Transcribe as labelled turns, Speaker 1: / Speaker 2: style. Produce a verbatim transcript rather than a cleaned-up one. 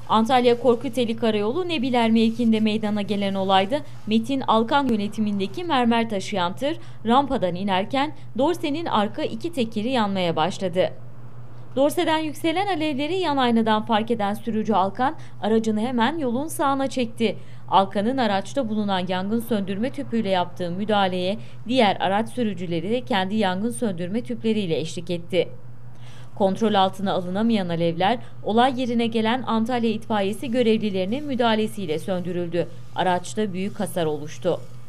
Speaker 1: Antalya Korkuteli Karayolu Nebiler mevkiinde meydana gelen olayda Metin Alkan yönetimindeki mermer taşıyan tır rampadan inerken dorsenin arka iki tekeri yanmaya başladı. Dorseden yükselen alevleri yan aynadan fark eden sürücü Alkan aracını hemen yolun sağına çekti. Alkan'ın araçta bulunan yangın söndürme tüpüyle yaptığı müdahaleye diğer araç sürücüleri de kendi yangın söndürme tüpleriyle eşlik etti. Kontrol altına alınamayan alevler olay yerine gelen Antalya İtfaiyesi görevlilerinin müdahalesiyle söndürüldü. Araçta büyük hasar oluştu.